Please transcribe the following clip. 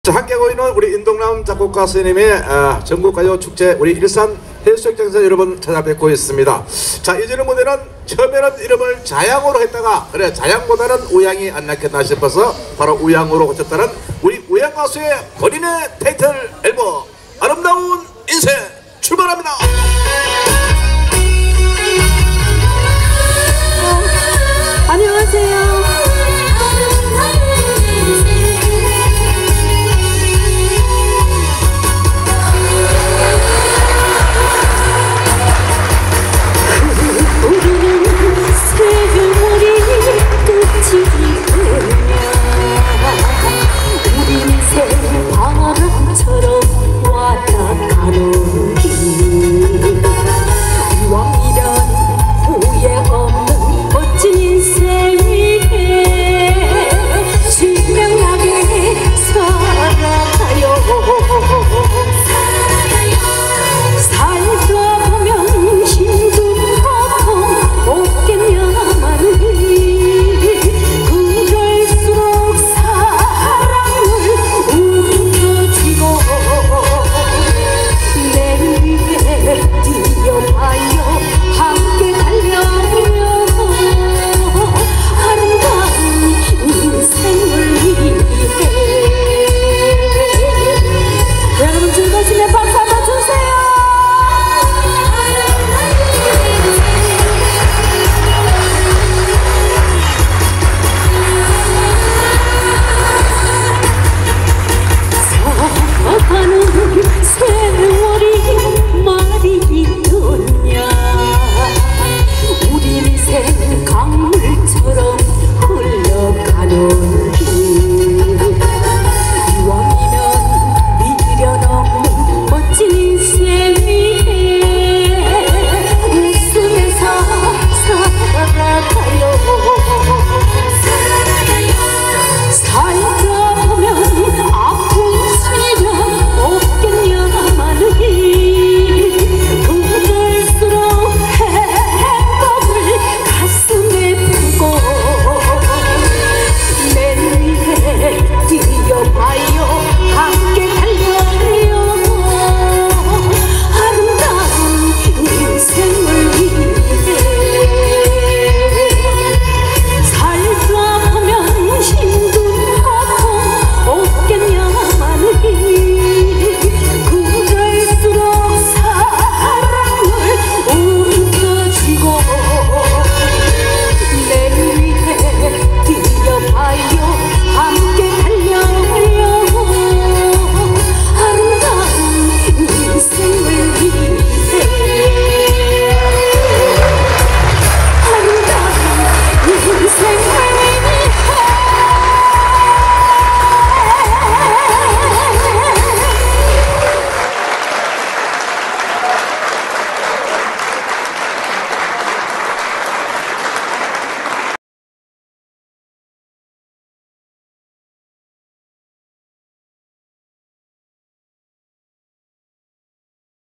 자, 함께하고 있는 우리 인동남 작곡가 선생님의 전국가요 축제 우리 일산 해수욕장에서 여러분 찾아뵙고 있습니다. 자, 이전의 무대는 처음에는 이름을 자양으로 했다가 그래 자양보다는 우양이 안 낫겠나 싶어서 바로 우양으로 고쳤다는 우리 우양 가수의 본인의 타이틀 앨범 아름다운 인생 출발합니다. 안녕하세요.